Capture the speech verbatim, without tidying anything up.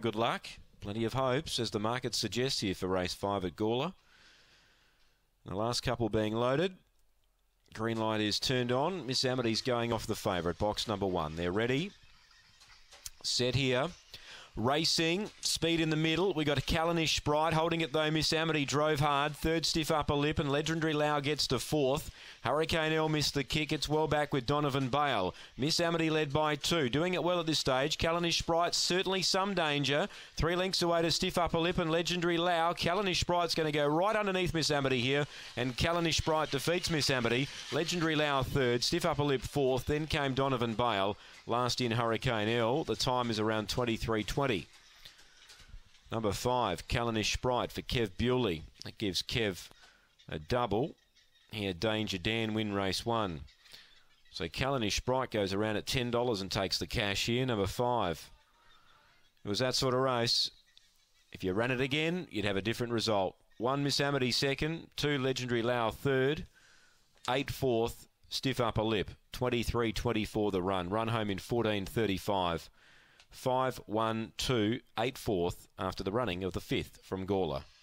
Good luck. Plenty of hopes, as the market suggests here, for race five at Gawler. The last couple being loaded. Green light is turned on. Miss Amity's going off the favourite, box number one. They're ready. Set here. Racing, speed in the middle. We got a Callanish Sprite holding it though. Miss Amity drove hard. Third, Stiff Upper Lip, and Legendary Lau gets to fourth. Hurricane L missed the kick. It's well back with Donovan Bale. Miss Amity led by two. Doing it well at this stage. Callanish Sprite, certainly some danger. Three lengths away to Stiff Upper Lip and Legendary Lau. Callanish Sprite's going to go right underneath Miss Amity here, and Callanish Sprite defeats Miss Amity. Legendary Lau third, Stiff Upper Lip fourth. Then came Donovan Bale. Last in Hurricane L. The time is around twenty-three twenty. Number five, Callanish Sprite for Kev Bewley. That gives Kev a double. He had Danger Dan win race one. So Callanish Sprite goes around at ten dollars and takes the cash here. Number five. It was that sort of race. If you ran it again, you'd have a different result. One, Miss Amity second. Two, Legendary Lau third. Eight fourth. Stiff Upper Lip. twenty-three twenty-four the run. Run home in fourteen thirty-five. five one two eight fourth after the running of the fifth from Gawler.